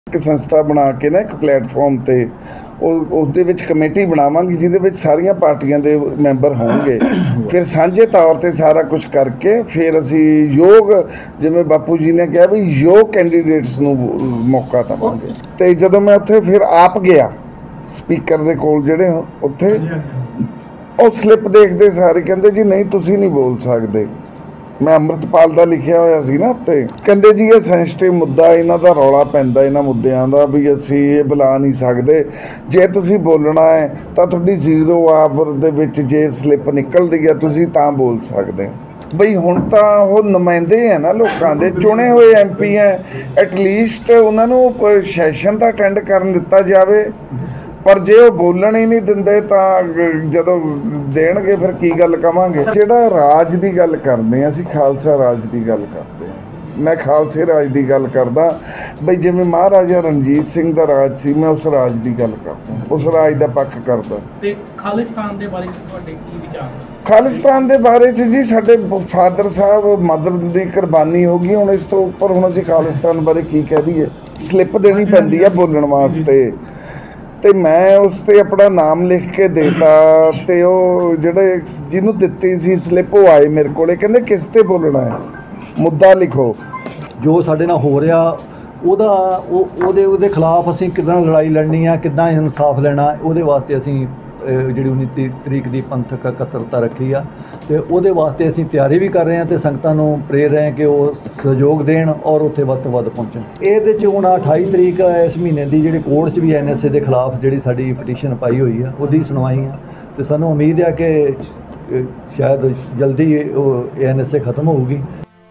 एक संस्था बना के ना एक प्लेटफॉर्म ते उसदे विच कमेटी बनावांगी जिहदे विच सारियां पार्टियां दे मैंबर होणगे। फिर सांझे तौर ते सारा कुछ करके फिर असीं योग जिवें बापू जी ने कहा भी योग कैंडीडेट्स नूं मौका देवांगे। ते जदों मैं उत्थे फिर आप गया स्पीकर दे कोल जिहड़े उत्थे ਉਹ ਸਲਿੱਪ ਦੇਖਦੇ ਸਾਰੇ ਕਹਿੰਦੇ ਜੀ ਨਹੀਂ ਤੁਸੀਂ ਨਹੀਂ ਬੋਲ ਸਕਦੇ। मैं अमृतपाल का लिखिया होया सी ना उत्ते कहंदे जी ये सेंसिटिव मुद्दा इन्हां दा रौला पैंदा इन्हां मुद्दिआं दा भी असीं ये बुला नहीं सकते। जे तुसीं बोलना है तां तुहाडी 0 our they which J slip निकलदी है तुसीं तां बोल सकदे। बई हुण तां ओह नुमाइंदे है ना लोकां दे चुने हुए MP है एटलीस्ट उन्हां नूं सैशन तां अटेंड करन दित्ता जावे। पर जे वो बोलन ही नहीं देंदे तां जदों देणगे फिर की गल कवांगे। जिहड़ा राज की गल करदे असीं खालसा राज की गल करदे मैं खालसे राज की गल करदा बई जिवें महाराजा रणजीत सिंह दा राज सी मैं उस राज की गल करदा उस राज का पक्ष करदा। ते खालिस्तान दे बारे तुहाडे की विचार? खालिस्तान के बारे जी साडे फादर साहब मदर की कुर्बानी हो गई हुण इस तो उपर हुण असीं खालिस्तान बारे की कह दईए। स्लिप देनी पैंदी है बोलण वास्ते तो मैं उस ते अपना नाम लिख के देता तो जोड़े जिन्हों दिती सी स्लिप वो आए मेरे को कहते किस ते बोलना है मुद्दा लिखो जो साडे नाल हो रहा ਉਹਦੇ खिलाफ असीं किदां लड़ाई लड़नी है किदां इंसाफ लेना ਉਹਦੇ वास्ते असीं ਜਿਹੜੀ 19 तरीक की पंथक इकत्तरता रखी आ तो ਉਹਦੇ वास्ते असीं तैयारी भी कर रहे हैं तो संगतां नूं प्रेर रहे हैं कि वो सहयोग देण और उत्थे वध तो वध पहुँचण। ਇਹਦੇ 'ਚ ਹੁਣ 28 तरीक इस महीने की ਜਿਹੜੀ कोर्ट 'ਚ भी NSA के खिलाफ ਜਿਹੜੀ ਸਾਡੀ ਪਟੀਸ਼ਨ ਪਾਈ ਹੋਈ ਆ ਉਹਦੀ ਸੁਣਵਾਈ ਆ ਤੇ ਸਾਨੂੰ उम्मीद है कि शायद जल्दी NSA खत्म होगी।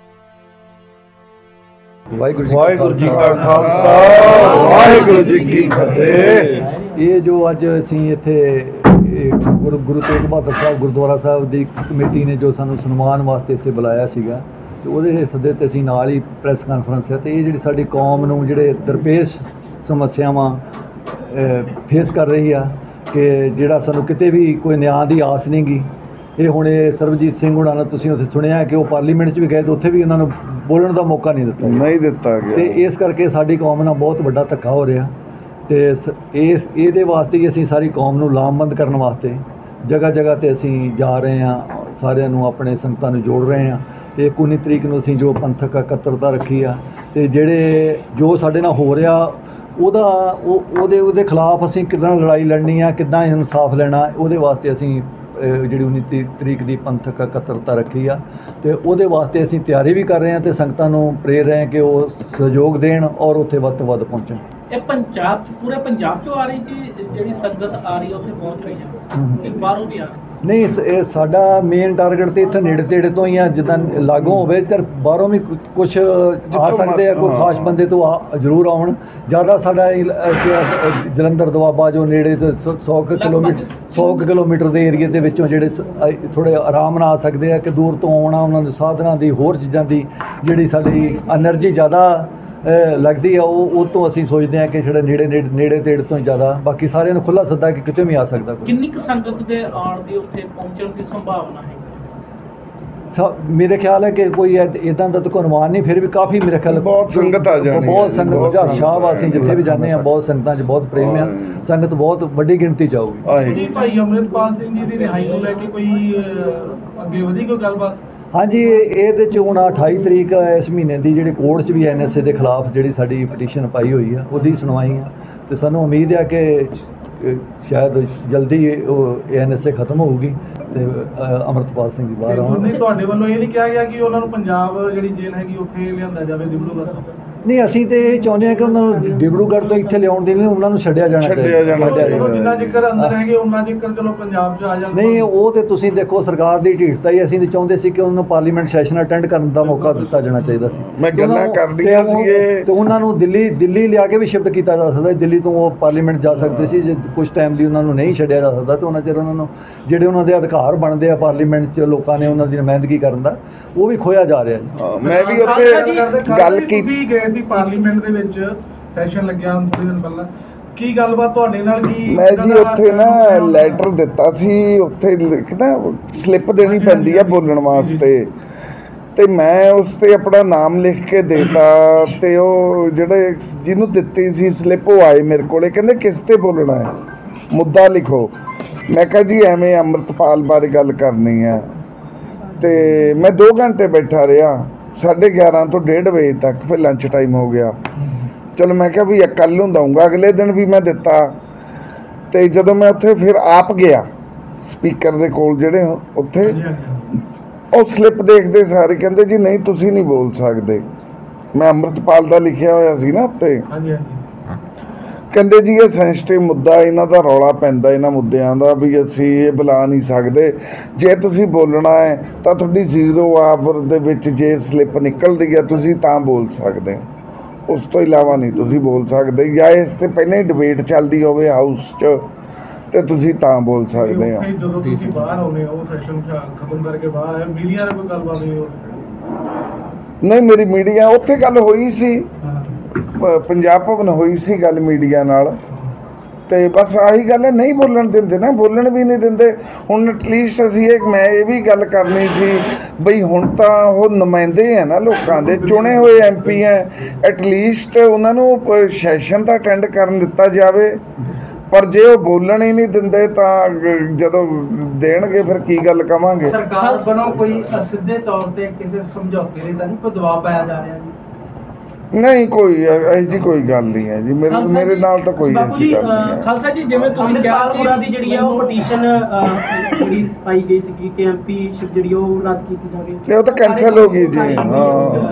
वाहिगुरू जी का खालसा वाहिगुरू जी की फतेह। ये जो अज असीं इत्थे गुरु तेग बहादुर साहब गुरुद्वारा साहब की कमेटी ने जो सानू सन्मान वास्ते इत्थे बुलाया सीगा तो ਉਹਦੇ सदे ते असीं नाल ही प्रैस कॉन्फ्रेंस है तो ये जिहड़ी साडी कौम नूं जिहड़े दरपेश समस्यावां फेस कर रही आ कि जिहड़ा सानू किते भी कोई न्याय की आस नहीं गी। ये हुण सरबजीत सिंह हुणां नूं तुसीं उत्थे सुणिया कि वो पार्लीमेंट 'च भी गए तो उत्थे भी उन्हां नूं बोलण दा मौका नहीं दिता गया ते इस करके साडी कौम नाल बहुत वड्डा धक्का हो रहा तो इस ये वास्ते ही असीं सारी कौम नूं लामबंद करन वास्ते जगह जगह ते असीं जा रहे हैं सारिਆਂ ਨੂੰ अपने संगतां नूं जोड़ रहे हैं तो 19 तरीक नूं असीं जो पंथक इकत्तरता रखी आ ते ਜਿਹੜੇ जो साडे नाल हो रहा ਉਹਦੇ खिलाफ असीं किदां लड़ाई लड़नी है किदां इंसाफ लेना ਉਹਦੇ वास्ते असीं ਜਿਹੜੀ 19 तरीक की पंथक इकत्तरता रखी आ तो ਉਹਦੇ वास्ते असीं तैयारी भी कर रहे हैं तो संगतां नूं प्रेर रहे हैं कि वो सहयोग देण और उत्थे वध तो वध पहुँचण। ਇਹ ਪੰਜਾਬ पूरे पंजाब चों आ रही जी ਜਿਹੜੀ संगत आ रही है उत्थे पहुँच रही है एक बाहरों भी आ रही नहीं ਇਹ ਸਾਡਾ ਮੇਨ ਟਾਰਗੇਟ ਤੇ ਇੱਥੇ ਨੇੜੇ ਤੇੜੇ ਤੋਂ ਹੀ ਆ ਜਿੱਦਾਂ ਲਾਗੋਂ ਹੋਵੇ ਤੇ ਬਾਹਰੋਂ ਵੀ ਕੁਝ ਆ ਸਕਦੇ ਆ ਕੋਈ ਖਾਸ ਬੰਦੇ ਤੋਂ ਜ਼ਰੂਰ ਆਉਣ। ਜ਼ਿਆਦਾ ਸਾਡਾ ਜਲੰਧਰ ਦੁਆਬਾ ਜੋ ਨੇੜੇ ਤੋਂ 100 ਕਿਲੋਮੀਟਰ ਦੇ ਏਰੀਏ ਦੇ ਵਿੱਚੋਂ ਜਿਹੜੇ ਥੋੜ੍ਹੇ ਆਰਾਮ ਨਾਲ ਆ ਸਕਦੇ ਆ ਕਿ ਦੂਰ ਤੋਂ ਆਉਣਾ ਉਹਨਾਂ ਦੇ ਸਾਧਨਾਂ ਦੀ ਹੋਰ ਚੀਜ਼ਾਂ ਦੀ ਜਿਹੜੀ ਸਾਡੀ ਐਨਰਜੀ ਜ਼ਿਆਦਾ लगती है वो तो असीं सोचते हैं कि ਜਿਹੜੇ ਨੇੜੇ ਤੇੜੇ ਤੋਂ ਜ਼ਿਆਦਾ ਬਾਕੀ ਸਾਰਿਆਂ ਨੂੰ ਖੁੱਲ੍ਹਾ ਸੱਦਾ ਕਿ ਕਿਤੇ ਵੀ ਆ ਸਕਦਾ। ਕਿੰਨੀ ਕੁ ਸੰਗਤ ਦੇ ਆਉਣ ਦੀ ਉੱਥੇ ਪਹੁੰਚਣ ਦੀ ਸੰਭਾਵਨਾ ਹੈ? मेरे ख्याल है कि कोई इदा का तो अनुमान नहीं फिर भी काफ़ी मेरे ख्याल बहुत संगत आ जानी बहुत संगत शाहवासी जिथे भी जाने बहुत संगत बहुत प्रेम है संगत बहुत वड्डी गिनती च आऊगी। भाई अमृतपाल सिंह जी की रिहाई को लैके कोई अगे वधी कोई गलबात? हाँ जी ये हूँ 28 तरीक इस महीने की जी कोर्ट 'च भी NSA के खिलाफ जी साड़ी पटीशन पाई हुई है वो सुनवाई है तो सूँ उम्मीद है कि शायद जल्दी NSA खत्म होगी तो अमृतपाल सिंह जी बाहर आउण। तुहाडे वल्लों ये नहीं कहा गया कि उन्होंने पंजाब जिहड़ी जेल हैगी उत्थे लिआंदा जावे दिब्रूगढ़? नहीं असीं तो ये चाहुंदे हां कि उन्होंने डिब्रूगढ़ तो इत्थे लिआउण दी नहीं उन्होंने छड्डिया जाना जिन्ना चिकर अंदर हैगे उन्ना चिकर चलो पंजाब च आ जाण। नहीं वो तो तुसीं देखो सरकार की ढीठता ही असीं तो चाहुंदे सी कि उन्होंने पार्लीमेंट सैशन अटेंड करन दा मौका दिता जाना चाहिए सी। मैं गल्लां करदियां सीगे ते उन्हां नूं दिल्ली लिया के भी शिफ्ट किया जा सकदा दिल्ली तो वो पार्लीमेंट जा सकते सी जे कुछ टाइम ਲਈ उन्होंने नहीं छड्डिया जा सकदा तो उन्ना चिर उन्होंने जिहड़े उन्हां दे अधिकार बनदे आ पार्लीमेंट च लोकां ने उन्हां दी नुमाइंदगी करन दा वो भी खोया जा रहा है। मैं भी उत्थे गल की गए सी पार्लीमेंट ਦੇ ਵਿੱਚ ਸੈਸ਼ਨ ਲੱਗਿਆ ਹੁਣ ਥੋੜੇ ਦਿਨ ਪਹਿਲਾਂ ਕੀ ਗੱਲਬਾਤ ਤੁਹਾਡੇ ਨਾਲ ਕੀ? ਮੈਂ ਜੀ ਉੱਥੇ ਨਾ ਲੈਟਰ ਦਿੱਤਾ ਸੀ ਉੱਥੇ ਲਿਖਦਾ ਸਲਿੱਪ ਦੇਣੀ ਪੈਂਦੀ ਆ ਬੋਲਣ ਵਾਸਤੇ ਤੇ ਮੈਂ ਉਸ ਤੇ ਆਪਣਾ ਨਾਮ ਲਿਖ ਕੇ ਦੇਤਾ ਤੇ ਉਹ ਜਿਹੜੇ ਜਿਹਨੂੰ ਦਿੱਤੀ ਸੀ ਸਲਿੱਪ ਉਹ ਆਏ ਮੇਰੇ ਕੋਲੇ, ਕਹਿੰਦੇ ਕਿਸ ਤੇ ਬੋਲਣਾ ਹੈ, ਮੁੱਦਾ ਲਿਖੋ। ਮੈਂ ਕਿਹਾ ਜੀ ਐਵੇਂ ਅੰਮ੍ਰਿਤਪਾਲ ਬਾਰੇ ਗੱਲ ਕਰਨੀ ਹੈ। ਤੇ ਮੈਂ 2 ਘੰਟੇ ਬੈਠਾ ਰਿਹਾ, 11:30 ਤੋਂ 1:30 ਵਜੇ ਤੱਕ, ਫਿਰ ਲੰਚ ਟਾਈਮ ਹੋ ਗਿਆ। ਚਲੋ ਮੈਂ ਕਿਹਾ ਵੀ ਕੱਲ੍ਹ ਨੂੰ ਦਊਂਗਾ, ਅਗਲੇ ਦਿਨ ਵੀ ਮੈਂ ਦਿੱਤਾ। ਤੇ ਜਦੋਂ ਮੈਂ ਉੱਥੇ ਫਿਰ ਆਪ ਗਿਆ ਸਪੀਕਰ ਦੇ ਕੋਲ ਜਿਹੜੇ ਉੱਥੇ, ਉਹ ਸਲਿੱਪ ਦੇਖਦੇ ਸਾਰੇ ਕਹਿੰਦੇ ਜੀ ਨਹੀਂ ਤੁਸੀਂ ਨਹੀਂ ਬੋਲ ਸਕਦੇ। ਮੈਂ ਅੰਮ੍ਰਿਤਪਾਲ ਦਾ ਲਿਖਿਆ ਹੋਇਆ ਸੀ ਨਾ ਉੱਤੇ। ਕਹਿੰਦੇ ਜੀ ਇਹ ਸੈਂਸਿਟਿਵ ਮੁੱਦਾ, ਇਹਨਾਂ ਦਾ ਰੌਲਾ ਪੈਂਦਾ ਇਹਨਾਂ ਮੁੱਦਿਆਂ ਦਾ, ਵੀ ਅਸੀਂ ਇਹ ਬੁਲਾ ਨਹੀਂ ਸਕਦੇ। ਜੇ ਤੁਸੀਂ ਬੋਲਣਾ ਹੈ ਤਾਂ ਤੁਹਾਡੀ 0 ਆਵਰ ਦੇ ਵਿੱਚ ਜੇ ਸਲਿੱਪ ਨਿਕਲਦੀ ਹੈ ਤੁਸੀਂ ਤਾਂ ਬੋਲ ਸਕਦੇ ਹੋ, ਉਸ ਤੋਂ ਇਲਾਵਾ ਨਹੀਂ ਤੁਸੀਂ ਬੋਲ ਸਕਦੇ। ਜਾਂ ਇਸ ਤੇ ਪਹਿਲਾਂ ਹੀ ਡਿਬੇਟ ਚੱਲਦੀ ਹੋਵੇ ਹਾਊਸ 'ਚ ਤੇ ਤੁਸੀਂ ਤਾਂ ਬੋਲ ਸਕਦੇ ਹੋ। ਜਦੋਂ ਤੁਸੀਂ ਬਾਹਰ ਆਉਨੇ ਹੋ ਸੈਸ਼ਨ ਖਤਮ ਕਰਕੇ ਬਾਹਰ ਆਏ, ਮੀਡੀਆ ਨਾਲ ਕੋਈ ਗੱਲਬਾਤ ਨਹੀਂ ਹੋ? ਨਹੀਂ, ਮੇਰੀ ਮੀਡੀਆ ਉੱਥੇ ਗੱਲ ਹੋਈ ਸੀ, ਪੰਜਾਬ ਭਵਨ ਹੋਈ ਸੀ ਗੱਲ ਮੀਡੀਆ ਨਾਲ। ਤੇ ਬਸ ਆਹੀ ਗੱਲ ਹੈ, ਨਹੀਂ ਬੋਲਣ ਦਿੰਦੇ ਨਾ, ਬੋਲਣ ਵੀ ਨਹੀਂ ਦਿੰਦੇ। ਹੁਣ ਐਟਲੀਸਟ ਅਸੀਂ ਮੈਂ ਇਹ ਵੀ ਗੱਲ ਕਰਨੀ ਸੀ ਬਈ ਹੁਣ ਤਾਂ ਉਹ ਨੁਮਾਇੰਦੇ ਹੈ ਨਾ ਲੋਕਾਂ ਦੇ, ਚੁਣੇ ਹੋਏ MP ਹੈ, ਐਟਲੀਸਟ ਉਹਨਾਂ ਨੂੰ ਸੈਸ਼ਨ ਤਾਂ ਅਟੈਂਡ ਕਰਨ ਦਿੱਤਾ ਜਾਵੇ। ਪਰ ਜੇ ਉਹ ਬੋਲਣ ਹੀ ਨਹੀਂ ਦਿੰਦੇ ਤਾਂ ਜਦੋਂ ਦੇਣਗੇ ਫਿਰ ਕੀ ਗੱਲ ਕਵਾਂਗੇ। ਸਰਕਾਰ ਵੱਲੋਂ ਕੋਈ ਅਸਿੱਧੇ ਤੌਰ ਤੇ ਕਿਸੇ ਸਮਝੌਤੇ ਲਈ ਤਾਂ ਨਹੀਂ ਕੋਈ ਦਬਾਅ ਪਾਇਆ ਜਾ ਰਿਹਾ ਜੀ? ਨਹੀਂ, ਕੋਈ ਇਹੋ ਜਿਹੀ ਕੋਈ ਗੱਲ ਨਹੀਂ ਹੈ ਜੀ, ਮੇਰੇ ਨਾਲ ਤਾਂ ਕੋਈ ਐਸੀ ਗੱਲ ਨਹੀਂ ਹੈ। ਖਾਲਸਾ ਜੀ, ਜਿਵੇਂ ਤੁਸੀਂ ਕਿਹਾ ਪੂਰਾ ਦੀ ਜਿਹੜੀ ਆ ਉਹ ਪਟੀਸ਼ਨ ਜਿਹੜੀ ਪਾਈ ਗਈ ਸੀ ਕਿ ਐਮਪੀਸ਼ਿਪ ਜਿਹੜੀ ਉਹ ਰੱਦ ਕੀਤੀ ਜਾਵੇ, ਤੇ ਉਹ ਤਾਂ ਕੈਂਸਲ ਹੋ ਗਈ ਜੀ। ਹਾਂ,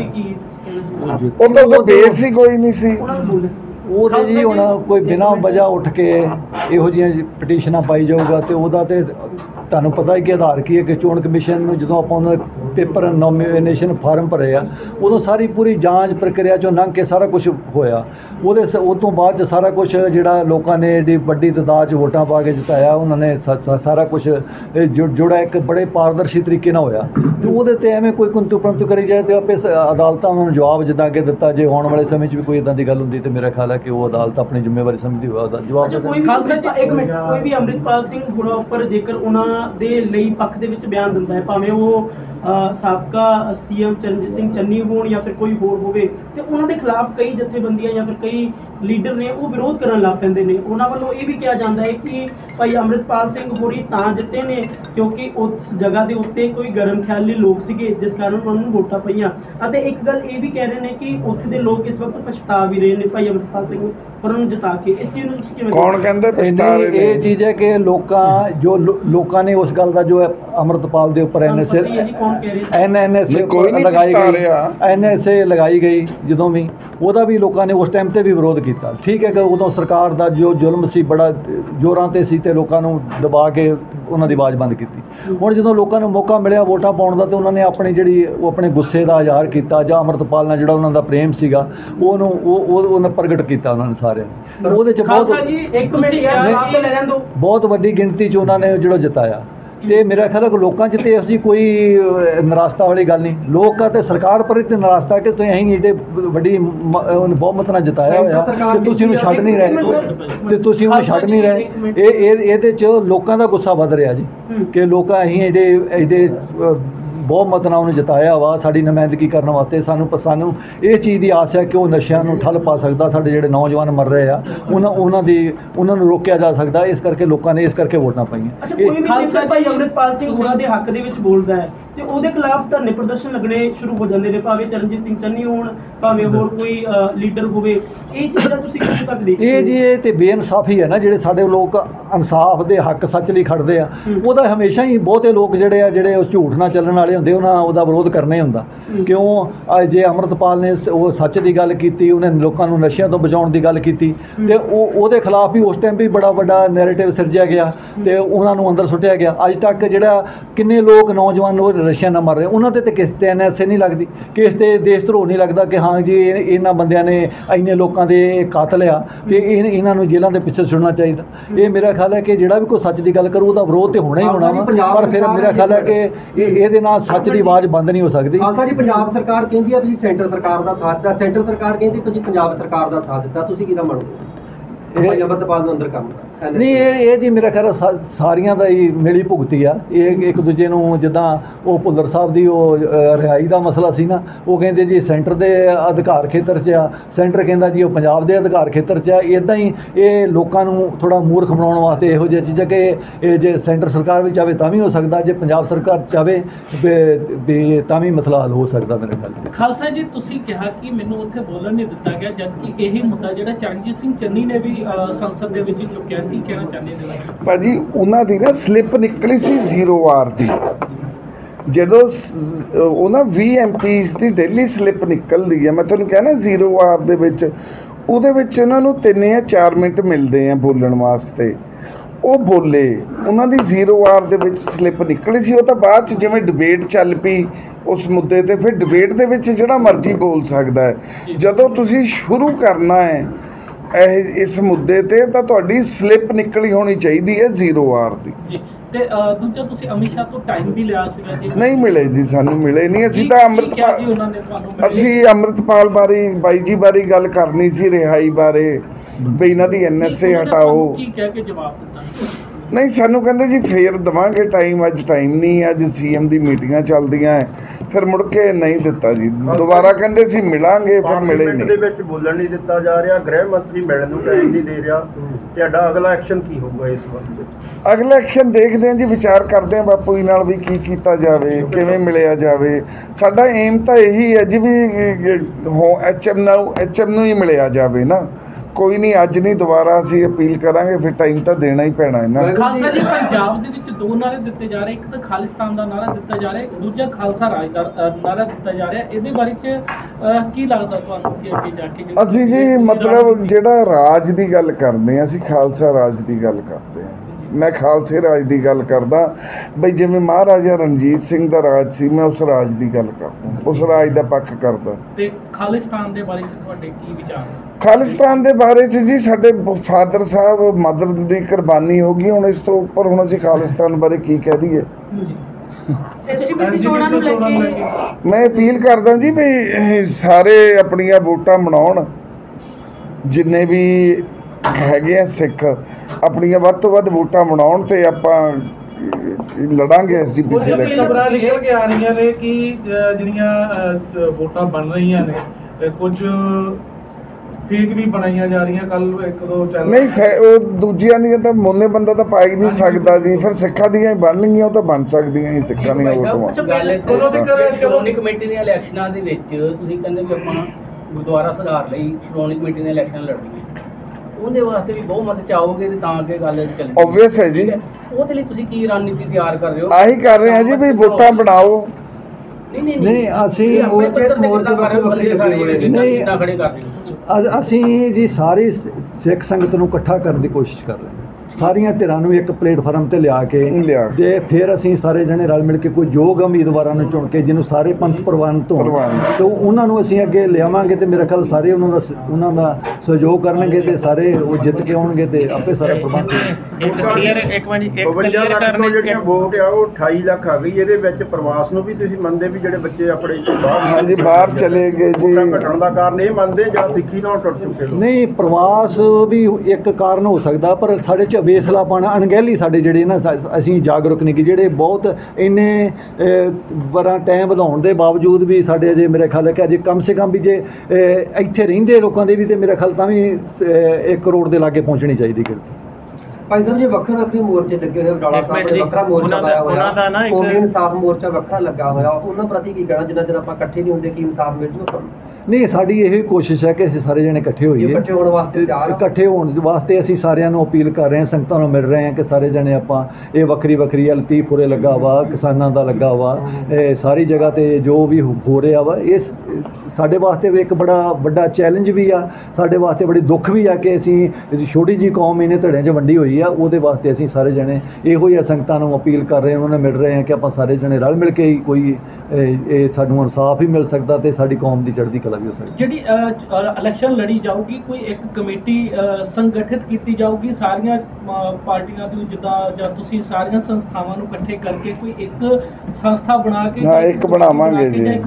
ਉਹ ਤਾਂ ਬੇਸ ਹੀ ਕੋਈ ਨਹੀਂ ਸੀ। ਉਹਦੇ ਜੀ ਹੁਣ ਕੋਈ ਬਿਨਾਂ ਵਜ੍ਹਾ ਉੱਠ ਕੇ ਇਹੋ ਜਿਹੀਆਂ ਪਟੀਸ਼ਨਾਂ ਪਾਈ ਜਾਊਗਾ ਤੇ ਉਹਦਾ ਤੇ ਤੁਹਾਨੂੰ ਪਤਾ ਹੀ ਕਿ ਆਧਾਰ ਕੀ ਹੈ ਕਿ ਚੋਣ ਕਮਿਸ਼ਨ ਨੂੰ ਜਦੋਂ ਆਪਾਂ ਉਹਨਾਂ ਪੇਪਰ ਨੋਮੀਨੇਸ਼ਨ ਫਾਰਮ ਭਰੇ ਆ ਉਦੋਂ ਸਾਰੀ ਪੂਰੀ ਜਾਂਚ ਪ੍ਰਕਿਰਿਆ 'ਚੋਂ ਲੰਘ ਕੇ ਸਾਰਾ ਕੁਝ ਹੋਇਆ। ਉਹ ਤੋਂ ਬਾਅਦ 'ਚ ਸਾਰਾ ਕੁਝ ਜਿਹੜਾ ਲੋਕਾਂ ਨੇ ਏਡੀ ਵੱਡੀ ਤਾਦਾਦ 'ਚ ਵੋਟਾਂ ਪਾ ਕੇ ਜਿਤਾਇਆ, ਉਹਨਾਂ ਨੇ ਸਾਰਾ ਕੁਝ ਜੁੜਾ ਇੱਕ ਬੜੇ ਪਾਰਦਰਸ਼ੀ ਤਰੀਕੇ ਨਾਲ ਹੋਇਆ। ਤੇ ਉਹਦੇ 'ਤੇ ਐਵੇਂ ਕੋਈ ਕੁੰਤੂ ਪ੍ਰੰਤੂ ਕਰੀ ਜਾਏ ਤੇ ਆਪੇ ਅਦਾਲਤਾਂ ਉਹਨਾਂ ਨੂੰ ਜਵਾਬ ਜਿੱਦਾਂ ਅੱਗੇ ਦਿੱਤਾ। ਜੇ ਆਉਣ ਵਾਲੇ ਸਮੇਂ 'ਚ ਵੀ ਕੋਈ ਇੱਦਾਂ ਦੀ ਗੱਲ ਹੁੰਦੀ ਤੇ ਮੇਰਾ ਖਿਆਲ ਹੈ ਕਿ ਉਹ ਅਦਾਲਤ ਆਪਣੀ ਜ਼ਿੰਮੇਵਾਰੀ ਸਮਝਦੀ ਹੋਇਆ ਉਹਦਾ ਜਵਾਬ ਦੇ। ਕੋਈ ਵੀ ਅੰਮ੍ਰਿਤਪਾਲ ਸਿੰਘ ਹੁਣਾਂ ਉੱਪਰ ਜੇਕਰ ਉਹਨਾਂ ਦੇ ਲਈ ਪੱਖ ਦੇ ਵਿੱਚ ਬਿਆਨ ਦਿੰਦਾ ਹੈ, ਭਾਵੇਂ ਉਹ ਸਾਬਕਾ CM ਚਰਨਜੀਤ ਸਿੰਘ ਚੰਨੀ ਹੋਣ ਜਾਂ ਫਿਰ ਕੋਈ ਹੋਰ ਹੋਵੇ, ਤੇ ਉਹਨਾਂ ਦੇ ਖਿਲਾਫ ਕਈ ਜਥੇਬੰਦੀਆਂ ਜਾਂ ਫਿਰ ਕਈ ਲੀਡਰ ਨੇ ਉਹ ਵਿਰੋਧ ਕਰਨ ਲੱਗ ਪੈਂਦੇ ਨੇ। ਉਹਨਾਂ ਵੱਲੋਂ ਇਹ ਵੀ ਕਿਹਾ ਜਾਂਦਾ ਹੈ ਕਿ ਭਾਈ ਅੰਮ੍ਰਿਤਪਾਲ ਸਿੰਘ ਹੋਰੀ ਤਾਂ ਜਿੱਤੇ ਨੇ ਕਿਉਂਕਿ ਉਸ ਜਗ੍ਹਾ ਦੇ ਉੱਤੇ ਕੋਈ ਗਰਮ ਖਿਆਲੀ ਲੋਕ ਸੀਗੇ ਜਿਸ ਕਾਰਨ ਉਹਨਾਂ ਨੂੰ ਵੋਟਾਂ ਪਈਆਂ। ਅਤੇ ਇੱਕ ਗੱਲ ਇਹ ਵੀ ਕਹਿ ਰਹੇ ਨੇ ਕਿ ਉੱਥੇ ਦੇ ਲੋਕ ਇਸ ਵਕਤ ਪਛਤਾ ਵੀ ਰਹੇ ਨੇ ਭਾਈ ਅੰਮ੍ਰਿਤਪਾਲ ਸਿੰਘ ਹੋਰਾਂ ਨੂੰ ਜਿਤਾ ਕੇ। ਇਸ ਚੀਜ਼ ਨੂੰ ਤੁਸੀਂ ਕਿਵੇਂ? ਕੌਣ ਕਹਿੰਦੇ ਪਛਤਾ ਰਹੇ ਨੇ? ਇਹ ਚੀਜ਼ ਹੈ ਕਿ ਲੋਕਾਂ ਨੇ ਉਸ ਗੱਲ ਦਾ ਜੋ ਅੰਮ੍ਰਿਤਪਾਲ ਦੇ ਉੱਪਰ NSA ਲਗਾਈ ਗਈ ਜਦੋਂ ਵੀ, ਉਹਦਾ ਵੀ ਲੋਕਾਂ ਨੇ ਉਸ ਟਾਈਮ ਤੇ ਵੀ ਵਿਰੋਧ ਕੀਤਾ। ਠੀਕ ਹੈ ਕਿ ਉਦੋਂ ਸਰਕਾਰ ਦਾ ਜੋ ਜ਼ੁਲਮ ਸੀ ਬੜਾ ਜ਼ੋਰਾਂ ਤੇ ਸੀ ਤੇ ਲੋਕਾਂ ਨੂੰ ਦਬਾ ਕੇ ਉਹਨਾਂ ਦੀ ਆਵਾਜ਼ ਬੰਦ ਕੀਤੀ। ਹੁਣ ਜਦੋਂ ਲੋਕਾਂ ਨੂੰ ਮੌਕਾ ਮਿਲਿਆ ਵੋਟਾਂ ਪਾਉਣ ਦਾ ਤੇ ਉਹਨਾਂ ਨੇ ਆਪਣੀ ਜਿਹੜੀ ਉਹ ਆਪਣੇ ਗੁੱਸੇ ਦਾ ਇਜ਼ਹਾਰ ਕੀਤਾ ਜਾਂ ਅੰਮ੍ਰਿਤਪਾਲ ਨਾਲ ਜਿਹੜਾ ਉਹਨਾਂ ਦਾ ਪ੍ਰੇਮ ਸੀਗਾ ਉਹਨੂੰ ਪ੍ਰਗਟ ਕੀਤਾ ਉਹਨਾਂ ਨੇ ਸਾਰਿਆਂ ਨੇ। ਉਹਦੇ 'ਚ ਬਹੁਤ ਵੱਡੀ ਗਿਣਤੀ 'ਚ ਉਹਨਾਂ ਨੇ ਜਿਹੜਾ ਜਿਤਾਇਆ। ਤੇ ਮੇਰਾ ਖਿਆਲ ਹੈ ਕਿ ਲੋਕਾਂ 'ਚ ਤੇ ਅਸੀਂ ਕੋਈ ਨਿਰਾਸ਼ਤਾ ਵਾਲੀ ਗੱਲ ਨਹੀਂ। ਲੋਕਾਂ ਤੇ ਸਰਕਾਰ ਪਰ ਤੇ ਨਿਰਾਸ਼ਤਾ ਕਿ ਤੁਸੀਂ ਅਸੀਂ ਏਡੇ ਵੱਡੀ ਬਹੁਮਤ ਨਾਲ ਜਿਤਾਇਆ ਹੋਇਆ ਤੇ ਤੁਸੀਂ ਉਹਨੂੰ ਛੱਡ ਨਹੀਂ ਰਹੇ ਇਹਦੇ 'ਚ ਲੋਕਾਂ ਦਾ ਗੁੱਸਾ ਵੱਧ ਰਿਹਾ ਜੀ ਕਿ ਲੋਕਾਂ ਅਸੀਂ ਏਡੇ ਬਹੁਮਤ ਨਾਲ ਉਹਨੂੰ ਜਿਤਾਇਆ ਵਾ ਸਾਡੀ ਨੁਮਾਇੰਦਗੀ ਕਰਨ ਵਾਸਤੇ। ਸਾਨੂੰ ਇਹ ਚੀਜ਼ ਦੀ ਆਸ ਹੈ ਕਿ ਉਹ ਨਸ਼ਿਆਂ ਨੂੰ ਠੱਲ ਪਾ ਸਕਦਾ, ਸਾਡੇ ਜਿਹੜੇ ਨੌਜਵਾਨ ਮਰ ਰਹੇ ਆ ਉਹਨਾਂ ਨੂੰ ਰੋਕਿਆ ਜਾ ਸਕਦਾ। ਇਸ ਕਰਕੇ ਲੋਕਾਂ ਨੇ ਇਸ ਕਰਕੇ ਵੋਟਾਂ ਪਾਈਆਂ। ਅੱਛਾ, ਕੋਈ ਵੀ ਖਾਲਸਾ ਭਾਈ ਅੰਮ੍ਰਿਤਪਾਲ ਸਿੰਘ ਹੋਰਾਂ ਦੇ ਹੱਕ ਦੇ ਵਿੱਚ ਬੋਲਦਾ ਹੈ ਤੇ ਉਹਦੇ ਖਿਲਾਫ ਧਰਨੇ ਪ੍ਰਦਰਸ਼ਨ ਲੱਗਣੇ ਸ਼ੁਰੂ ਹੋ ਜਾਂਦੇ ਨੇ, ਭਾਵੇਂ ਚਰਨਜੀਤ ਸਿੰਘ ਚੰਨੀ ਹੋਣ ਭਾਵੇਂ ਹੋਰ ਕੋਈ ਲੀਡਰ ਹੋਵੇ। ਇਹ ਚੀਜ਼ਾਂ ਤੁਸੀਂ ਕਿੱਥੇ ਤੱਕ ਦੇਖਦੇ? ਇਹ ਤੇ ਬੇਇਨਸਾਫੀ ਹੈ ਨਾ, ਜਿਹੜੇ ਸਾਡੇ ਲੋਕ ਇਨਸਾਫ ਦੇ ਹੱਕ ਸੱਚ ਲਈ ਖੜਦੇ ਆ ਉਹਦਾ ਹਮੇਸ਼ਾ ਹੀ ਬਹੁਤੇ ਲੋਕ ਜਿਹੜੇ ਉਹ ਝੂਠ ਨਾਲ ਚੱਲਣ ਵਾਲੇ ਹੁੰਦੇ ਉਹਦਾ ਵਿਰੋਧ ਕਰਨਾ ਹੀ ਹੁੰਦਾ। ਕਿਉਂ ਜੇ ਅੰਮ੍ਰਿਤਪਾਲ ਨੇ ਉਹ ਸੱਚ ਦੀ ਗੱਲ ਕੀਤੀ, ਉਹਨੇ ਲੋਕਾਂ ਨੂੰ ਨਸ਼ਿਆਂ ਤੋਂ ਬਚਾਉਣ ਦੀ ਗੱਲ ਕੀਤੀ ਤੇ ਉਹਦੇ ਖਿਲਾਫ ਵੀ ਉਸ ਟਾਈਮ ਵੀ ਬੜਾ ਵੱਡਾ ਨੈਰੇਟਿਵ ਸਿਰਜਿਆ ਗਿਆ ਤੇ ਉਹਨਾਂ ਨੂੰ ਅੰਦਰ ਸੁੱਟਿਆ ਗਿਆ। ਅੱਜ ਤੱਕ ਜਿਹੜਾ ਕਿੰਨੇ ਲੋਕ ਨੌਜਵਾਨ ਉਹ ਨਸ਼ਿਆਂ ਨਾਲ ਮਰ ਰਹੇ, ਉਹਨਾਂ ਤੇ ਕਿਸ ਤੇ NSA ਨਹੀਂ ਲੱਗਦੀ, ਕਿਸ ਤੇ ਦੇਸ਼ ਧਰੋਹ ਨਹੀਂ ਲੱਗਦਾ ਕਿ ਹਾਂ ਜੀ ਇਹਨਾਂ ਬੰਦਿਆਂ ਨੇ ਇੰਨੇ ਲੋਕਾਂ ਦੇ ਕਾਤਲ ਆ ਤੇ ਇਹਨਾਂ ਨੂੰ ਜੇਲ੍ਹਾਂ ਦੇ ਪਿੱਛੇ ਛੁੱਟਣਾ ਚਾਹੀਦਾ। ਇਹ ਮੇਰਾ ਖਿਆਲ ਹੈ ਕਿ ਜਿਹੜਾ ਵੀ ਕੋਈ ਸੱਚ ਦੀ ਗੱਲ ਕਰੂ ਉਹਦਾ ਵਿਰੋਧ ਤੇ ਹੋਣਾ ਹੀ ਹੋਣਾ ਵਾ। ਪਰ ਫਿਰ ਮੇਰਾ ਖਿਆਲ ਹੈ ਕਿ ਇਹਦੇ ਨਾਲ ਸੱਚ ਦੀ ਆਵਾਜ਼ ਬੰਦ ਨਹੀਂ ਹੋ ਸਕਦੀ। ਖਾਲਸਾ ਜੀ, ਪੰਜਾਬ ਸਰਕਾਰ ਕਹਿੰਦੀ ਆ ਵੀ ਸੈਂਟਰ ਸਰਕਾਰ ਦਾ ਸਾਥ ਦਿੱਤਾ, ਸੈਂਟਰ ਸਰਕਾਰ ਕਹਿੰਦੀ ਪੰਜਾਬ ਸਰਕਾਰ ਦਾ ਸਾਥ ਦਿੱਤਾ, ਤੁਸੀਂ ਕਿਹਦਾ ਮੰਨਦੇ ਹੋ ਅੰਮ੍ਰਿਤਪਾਲ ਨੂੰ ਅੰਦਰ ਕੰਮ? ਨਹੀਂ ਇਹ ਜੀ ਮੇਰਾ ਖਿਆਲ ਸਾਰੀਆਂ ਦਾ ਹੀ ਮਿਲੀ ਭੁਗਤੀ ਆ। ਇਹ ਇੱਕ ਦੂਜੇ ਨੂੰ, ਜਿੱਦਾਂ ਉਹ ਭੁੱਲਰ ਸਾਹਿਬ ਦੀ ਉਹ ਰਿਹਾਈ ਦਾ ਮਸਲਾ ਸੀ ਨਾ, ਉਹ ਕਹਿੰਦੇ ਜੀ ਸੈਂਟਰ ਦੇ ਅਧਿਕਾਰ ਖੇਤਰ 'ਚ ਆ, ਸੈਂਟਰ ਕਹਿੰਦਾ ਜੀ ਉਹ ਪੰਜਾਬ ਦੇ ਅਧਿਕਾਰ ਖੇਤਰ 'ਚ ਆ। ਇੱਦਾਂ ਹੀ ਇਹ ਲੋਕਾਂ ਨੂੰ ਥੋੜ੍ਹਾ ਮੂਰਖ ਬਣਾਉਣ ਵਾਸਤੇ ਇਹੋ ਜਿਹੀਆਂ ਚੀਜ਼ਾਂ ਕਿ ਇਹ ਜੇ ਸੈਂਟਰ ਸਰਕਾਰ ਵੀ ਚਾਹਵੇ ਤਾਂ ਵੀ ਹੋ ਸਕਦਾ, ਜੇ ਪੰਜਾਬ ਸਰਕਾਰ ਚਾਹਵੇ ਵੀ ਤਾਂ ਵੀ ਮਸਲਾ ਹੱਲ ਹੋ ਸਕਦਾ ਮੇਰੇ ਖਿਆਲ। ਖਾਲਸਾ ਜੀ, ਤੁਸੀਂ ਕਿਹਾ ਕਿ ਮੈਨੂੰ ਉੱਥੇ ਬੋਲਣ ਨਹੀਂ ਦਿੱਤਾ ਗਿਆ, ਜਦਕਿ ਇਹੀ ਮੁੱਦਾ ਜਿਹੜਾ ਚਰਨਜੀਤ ਸਿੰਘ ਚੰਨੀ ਨੇ ਵੀ ਸੰਸਦ ਦੇ ਵਿੱਚ ਚੁੱਕਿਆ। ਕੀ ਕਹਿਣਾ ਚਾਹੁੰਦੇ ਨੇ ਭਾਜੀ? ਉਹਨਾਂ ਦੀ ਨਾ ਸਲਿੱਪ ਨਿਕਲੀ ਸੀ 0 ਵਾਰ ਦੀ, ਜਦੋਂ ਉਹਨਾਂ 20 MPs ਦੀ ਡੇਲੀ ਸਲਿੱਪ ਨਿਕਲਦੀ ਹੈ। ਮੈਂ ਤੁਹਾਨੂੰ ਕਿਹਾ ਨਾ 0 ਵਾਰ ਦੇ ਵਿੱਚ, ਉਹਦੇ ਵਿੱਚ ਉਹਨਾਂ ਨੂੰ 3 ਜਾਂ 4 ਮਿੰਟ ਮਿਲਦੇ ਆ ਬੋਲਣ ਵਾਸਤੇ। ਉਹ ਬੋਲੇ, ਉਹਨਾਂ ਦੀ 0 ਵਾਰ ਦੇ ਵਿੱਚ ਸਲਿੱਪ ਨਿਕਲੀ ਸੀ। ਉਹ ਤਾਂ ਬਾਅਦ 'ਚ ਜਿਵੇਂ ਡਿਬੇਟ ਚੱਲ ਪਈ ਉਸ ਮੁੱਦੇ ਤੇ, ਫਿਰ ਡਿਬੇਟ ਦੇ ਵਿੱਚ ਜਿਹੜਾ ਮਰਜ਼ੀ ਬੋਲ ਸਕਦਾ ਹੈ। ਜਦੋਂ ਤੁਸੀਂ ਸ਼ੁਰੂ ਕਰਨਾ ਹੈ ਇਸ ਮੁੱਦੇ ਤੇ ਤਾਂ ਤੁਹਾਡੀ ਸਲਿੱਪ ਨਿਕਲੀ ਹੋਣੀ ਚਾਹੀਦੀ ਹੈ 0 ਵਾਰ ਦੀ। ਤੇ ਦੂਜਾ, ਤੁਸੀਂ ਅਮਿਤ ਸ਼ਾਹ ਤੋਂ ਟਾਈਮ ਵੀ ਲਿਆ ਸੀਗਾ ਜੀ? ਨਹੀਂ ਮਿਲੇ ਜੀ, ਸਾਨੂੰ ਮਿਲੇ ਨਹੀਂ। ਅਸੀਂ ਤਾਂ ਅੰਮ੍ਰਿਤਪਾਲ ਬਾਰੇ, ਬਾਈ ਜੀ ਬਾਰੇ ਗੱਲ ਕਰਨੀ ਸੀ, ਰਿਹਾਈ ਬਾਰੇ, ਵੀ ਇਹਨਾਂ ਦੀ NSA ਹਟਾਓ। ਕੀ ਕਹਿ ਕੇ ਜਵਾਬ ਦਿੱਤਾ? ਨਹੀਂ, ਸਾਨੂੰ ਕਹਿੰਦੇ ਜੀ ਫੇਰ ਦੇਵਾਂਗੇ ਟਾਈਮ, ਅੱਜ ਟਾਈਮ ਨਹੀਂ, ਅੱਜ CM ਦੀ ਮੀਟਿੰਗਾਂ ਚੱਲਦੀਆਂ ਹੈ। ਫਿਰ ਮੁੜ ਕੇ ਨਹੀਂ ਦਿੱਤਾ ਜੀ, ਦੁਬਾਰਾ ਕਹਿੰਦੇ ਸੀ ਮਿਲਾਂਗੇ, ਫਿਰ ਮਿਲੇ ਨਹੀਂ। ਦੇ ਵਿੱਚ ਬੋਲਣ ਨਹੀਂ ਦਿੱਤਾ ਜਾ ਰਿਹਾ, ਗ੍ਰਹਿ ਮੰਤਰੀ ਮਿਲਣ ਨੂੰ ਟਾਈਮ ਨਹੀਂ ਦੇ ਰਿਹਾ। ਤੁਹਾਡਾ ਅਗਲਾ ਐਕਸ਼ਨ ਕੀ ਹੋਊਗਾ ਇਸ ਵਕਤ? ਅਗਲਾ ਐਕਸ਼ਨ ਦੇਖਦੇ ਹਾਂ ਜੀ, ਵਿਚਾਰ ਕਰਦੇ ਹਾਂ ਬਾਪੂ ਜੀ ਨਾਲ ਵੀ ਕੀ ਕੀਤਾ ਜਾਵੇ, ਕਿਵੇਂ ਮਿਲਿਆ ਜਾਵੇ। ਸਾਡਾ ਏਮ ਤਾਂ ਇਹੀ ਹੈ ਜੀ ਵੀ HM ਨੂੰ ਹੀ ਮਿਲਿਆ ਜਾਵੇ ਨਾ। ਕੋਈ ਨਹੀਂ, ਅੱਜ ਨਹੀਂ, ਦੁਬਾਰਾ ਅਸੀਂ ਅਪੀਲ ਕਰਾਂਗੇ, ਫਿਰ ਟਾਈਮ ਤਾਂ ਦੇਣਾ ਹੀ ਪੈਣਾ ਇਹਨਾਂ ਨੂੰ। ਖਾਲਸਾ ਜੀ, ਪੰਜਾਬ ਦੇ ਵਿੱਚ 2 ਨਾਅਰੇ ਦਿੱਤੇ ਜਾ ਰਹੇ, ਇੱਕ ਤਾਂ ਖਾਲਿਸਤਾਨ ਦਾ ਨਾਅਰਾ ਦਿੱਤਾ ਜਾ ਰਿਹਾ, ਦੂਜਾ ਖਾਲਸਾ ਰਾਜ ਦਾ ਨਾਅਰਾ ਦਿੱਤਾ ਜਾ ਰਿਹਾ। ਇਹਦੇ ਬਾਰੇ 'ਚ ਕੀ ਲੱਗਦਾ ਤੁਹਾਨੂੰ ਕਿ ਅੱਗੇ ਜਾ ਕੇ ਅਸੀਂ ਜੀ ਮਤਲਬ ਜਿਹੜਾ ਰਾਜ ਦੀ ਗੱਲ ਕਰਦੇ ਹਾਂ, ਅਸੀਂ ਖਾਲਸਾ ਰਾਜ ਦੀ ਗੱਲ ਕਰਦੇ ਹਾਂ। ਮੈਂ ਖਾਲਸੇ ਰਾਜ ਦੀ ਗੱਲ ਕਰਦਾ ਬਈ, ਜਿਵੇਂ ਮਹਾਰਾਜਾ ਰਣਜੀਤ ਸਿੰਘ ਦਾ ਰਾਜ ਸੀ, ਮੈਂ ਉਸ ਰਾਜ ਦੀ ਗੱਲ ਕਰਦਾ, ਉਸ ਰਾਜ ਦਾ ਪੱਖ ਕਰਦਾ। ਤੇ ਖਾਲਿਸਤਾਨ ਦੇ ਬਾਰੇ 'ਚ ਤੁਹਾਡੇ ਕੀ ਵਿਚਾਰ? ਖਾਲਿਸਤਾਨ ਦੇ ਬਾਰੇ 'ਚ ਜੀ, ਸਾਡੇ ਫਾਦਰ ਸਾਹਿਬ, ਮਦਰ ਦੀ ਕੁਰਬਾਨੀ ਹੋ ਗਈ, ਹੁਣ ਇਸ ਤੋਂ ਉੱਪਰ ਹੁਣ ਅਸੀਂ ਖਾਲਿਸਤਾਨ ਬਾਰੇ ਕੀ ਕਹਿ ਦਈਏ। ਮੈਂ ਅਪੀਲ ਕਰਦਾ ਜੀ ਵੀ ਸਾਰੇ ਆਪਣੀਆਂ ਵੋਟਾਂ ਬਣਾਉਣ, ਜਿੰਨੇ ਵੀ ਹੈਗੇ ਆ ਸਿੱਖ, ਆਪਣੀਆਂ ਵੱਧ ਤੋਂ ਵੱਧ ਵੋਟਾਂ ਬਣਾਉਣ ਤੇ ਆਪਾਂ ਲੜਾਂਗੇ SGPC ਇਲੈਕਸ਼ਨ। ਖਬਰਾਂ ਨਿਕਲ ਕੇ ਆ ਰਹੀਆਂ ਨੇ ਕਿ ਜਿਹੜੀਆਂ ਵੋਟਾਂ ਬਣ ਰਹੀਆਂ ਨੇ, ਕੁਝ ਫੇਕ ਵੀ ਬਣਾਈਆਂ ਜਾ ਰਹੀਆਂ। ਕੱਲ 1-2 ਚੈਨਲ ਨਹੀਂ, ਉਹ ਦੂਜਿਆਂ ਦੀਆਂ ਤਾਂ ਮੋਨੇ ਬੰਦਾ ਤਾਂ ਪਾ ਹੀ ਨਹੀਂ ਸਕਦਾ ਜੀ, ਫਿਰ ਸਿੱਖਾਂ ਦੀਆਂ ਹੀ ਬਣਨਗੀਆਂ, ਉਹ ਤਾਂ ਬਣ ਸਕਦੀਆਂ ਹੀ ਸਿੱਖਾਂ ਦੀਆਂ ਵੋਟਾਂ। ਸ਼੍ਰੋਮਣੀ ਕਮੇਟੀ ਦੀਆਂ ਇਲੈਕਸ਼ਨਾਂ ਦੇ ਵਿੱਚ ਤੁਸੀਂ ਕਹਿੰਦੇ ਵੀ ਆਪਾਂ ਗੁਰਦੁਆਰਾ ਸੁਧਾਰ ਲਈ ਸ਼੍ਰੋਮਣੀ ਕਮੇਟੀ ਦੀਆਂ ਇਲੈਕਸ਼ਨ ਲੜਨੀਆਂ, ਉਹਦੇ ਵਾਸਤੇ ਵੀ ਬਹੁਮਤ ਚਾਹੋਗੇ ਤੇ ਤਾਂ ਅੱਗੇ ਗੱਲ ਚੱਲੇਗੀ। ਓਬਵੀਅਸ ਹੈ ਜੀ। ਉਹਦੇ ਲਈ ਤੁਸੀਂ ਕੀ ਰਣਨੀਤੀ ਤਿਆਰ ਕਰ ਰਹੇ ਹੋ? ਆਹੀ ਕਰ ਰਹੇ ਹਾਂ ਜੀ ਵੀ ਵੋਟਾਂ ਬਣਾਓ। ਨਹੀਂ, ਅਸੀਂ ਅਸੀਂ ਜੀ ਸਾਰੀ ਸਿੱਖ ਸੰਗਤ ਨੂੰ ਇਕੱਠਾ ਕਰਨ ਦੀ ਕੋਸ਼ਿਸ਼ ਕਰ ਰਹੇ ਹਾਂ, ਸਾਰੀਆਂ ਧਿਰਾਂ ਨੂੰ ਇੱਕ ਪਲੇਟਫਾਰਮ ਤੇ ਲਿਆ ਕੇ ਤੇ ਫਿਰ ਅਸੀਂ ਸਾਰੇ ਜਣੇ ਰਲ ਮਿਲ ਕੇ ਕੋਈ ਯੋਗ ਉਮੀਦਵਾਰਾਂ ਨੂੰ ਚੁਣ ਕੇ ਜਿਹਨੂੰ ਸਾਰੇ ਪੰਥ ਪ੍ਰਵਾਨਿਤ ਹੋਣ ਤੇ ਉਹਨਾਂ ਨੂੰ ਅਸੀਂ ਅੱਗੇ ਲਿਆਵਾਂਗੇ ਤੇ ਮੇਰਾ ਖਿਆਲ ਸਾਰੇ ਉਹਨਾਂ ਦਾ ਸਹਿਯੋਗ ਕਰਨਗੇ ਤੇ ਸਾਰੇ ਉਹ ਜਿੱਤ ਕੇ ਆਉਣਗੇ ਤੇ ਆਪੇ ਸਾਰਾ ਪ੍ਰਬੰਧ। ਜਿਹੜੀਆਂ ਵੋਟ ਆ ਉਹ 28 ਲੱਖ ਆ ਗਈ, ਇਹਦੇ ਵਿੱਚ ਪ੍ਰਵਾਸ ਨੂੰ ਵੀ ਤੁਸੀਂ ਮੰਨਦੇ ਵੀ ਜਿਹੜੇ ਬੱਚੇ ਆਪਣੇ ਬਾਹਰ ਚਲੇ ਗਏ ਜੀ, ਘਟਣ ਦਾ ਕਾਰਨ ਇਹ ਮੰਨਦੇ ਜਾਂ ਸਿੱਖੀ ਨਾਲ ਟੁੱਟ ਚੁੱਕੇ ਲੋਕ? ਨਹੀਂ, ਪ੍ਰਵਾਸ ਵੀ ਇੱਕ ਕਾਰਨ ਹੋ ਸਕਦਾ, ਪਰ ਸਾਡੇ 'ਚ ਵੇਸਲਾਪਣ, ਅਣਗਹਿਲੀ ਸਾਡੇ ਜਿਹੜੇ ਨਾ, ਅਸੀਂ ਜਾਗਰੂਕ ਨਹੀਂ ਕਿ ਜਿਹੜੇ ਬਹੁਤ ਇੰਨੇ ਬੜਾ ਟਾਈਮ ਵਧਾਉਣ ਦੇ ਬਾਵਜੂਦ ਵੀ ਸਾਡੇ ਅਜੇ ਮੇਰੇ ਖਿਆਲ ਹੈ ਕਿ ਅਜੇ ਕਮ ਸੇ ਕਮ ਵੀ ਜੇ ਇੱਥੇ ਰਹਿੰਦੇ ਲੋਕਾਂ ਦੇ ਵੀ ਤੇ ਮੇਰੇ ਖਿਆਲ ਤਾਂ ਵੀ 1 ਕਰੋੜ ਦੇ ਲਾਗੇ ਪਹੁੰਚਣੀ ਚਾਹੀਦੀ ਗਿਣਤੀ। ਭਾਈ ਸਾਹਿਬ ਜੀ, ਵੱਖਰੇ ਮੋਰਚੇ ਲੱਗੇ ਹੋਏ, ਬਟਾਲਾ ਸਾਹਿਬ ਦੇ ਵੱਖਰਾ ਮੋਰਚਾ ਲਾਇਆ ਹੋਇਆ, ਕੌਮੀ ਇਨਸਾਫ ਮੋਰਚਾ ਵੱਖਰਾ ਲੱਗਾ ਹੋਇਆ, ਉਹਨਾਂ ਪ੍ਰਤੀ ਕੀ ਕਹਿਣਾ? ਜਿੰਨਾ ਚਿਰ ਆਪਾਂ ਇਕੱਠੇ ਨਹੀਂ ਹੁੰਦੇ ਕੀ ਇਨਸਾਫ ਮਿਲ ਜੂਗਾ? ਨਹੀਂ, ਸਾਡੀ ਇਹ ਕੋਸ਼ਿਸ਼ ਹੈ ਕਿ ਅਸੀਂ ਸਾਰੇ ਜਣੇ ਇਕੱਠੇ ਹੋਈਏ। ਇਕੱਠੇ ਹੋਣ ਵਾਸਤੇ ਅਸੀਂ ਸਾਰਿਆਂ ਨੂੰ ਅਪੀਲ ਕਰ ਰਹੇ ਹਾਂ, ਸੰਗਤਾਂ ਨੂੰ ਮਿਲ ਰਹੇ ਹਾਂ ਕਿ ਸਾਰੇ ਜਣੇ ਆਪਾਂ ਇਹ ਵੱਖਰੀ ਲਤੀਫੁਰੇ ਲੱਗਾ ਵਾ, ਕਿਸਾਨਾਂ ਦਾ ਲੱਗਾ ਵਾ, ਇਹ ਸਾਰੀ ਜਗ੍ਹਾ ਤੇ ਜੋ ਵੀ ਹੋ ਰਿਹਾ ਵਾ, ਇਸ ਸਾਡੇ ਵਾਸਤੇ ਵੀ ਇੱਕ ਬੜਾ ਵੱਡਾ ਚੈਲੰਜ ਵੀ ਆ, ਸਾਡੇ ਵਾਸਤੇ ਬੜੀ ਦੁੱਖ ਵੀ ਆ ਕਿ ਅਸੀਂ ਛੋਟੀ ਜਿਹੀ ਕੌਮ ਇਹਨੇ ਧੜਿਆਂ 'ਚ ਵੰਡੀ ਹੋਈ ਆ। ਉਹਦੇ ਵਾਸਤੇ ਅਸੀਂ ਸਾਰੇ ਜਣੇ ਇਹੋ ਹੀ ਸੰਗਤਾਂ ਨੂੰ ਅਪੀਲ ਕਰ ਰਹੇ ਹਾਂ, ਉਹਨਾਂ ਨੂੰ ਮਿਲ ਰਹੇ ਹਾਂ ਕਿ ਆਪਾਂ ਸਾਰੇ ਜਣੇ ਰਲ ਮਿਲ ਕੇ ਹੀ ਕੋਈ ਇਹ ਸਾਨੂੰ ਇਨਸਾਫ ਹੀ ਮਿਲ ਸਕਦਾ ਤੇ ਸਾਡੀ ਕੌਮ ਦੀ ਚੜ੍ਹਦੀ ਕਲਾ ਵੀ ਹੋ ਸਕਦੀ। ਜਿਹੜੀ ਇਲੈਕਸ਼ਨ ਲੜੀ ਜਾਊਗੀ, ਕੋਈ ਇੱਕ ਕਮੇਟੀ ਸੰਗਠਿਤ ਕੀਤੀ ਜਾਊਗੀ ਸਾਰੀਆਂ ਪਾਰਟੀਆਂ ਦੀ, ਜਿੱਦਾਂ ਜਾਂ ਤੁਸੀਂ ਸਾਰੀਆਂ ਸੰਸਥਾਵਾਂ ਨੂੰ ਇਕੱਠੇ ਕਰਕੇ ਕੋਈ ਇੱਕ ਸੰਸਥਾ ਬਣਾ ਕੇ ਇੱਕ ਬਣਾਵਾਂਗੇ ਜੀ, ਇੱਕ ਪਾਰਟੀ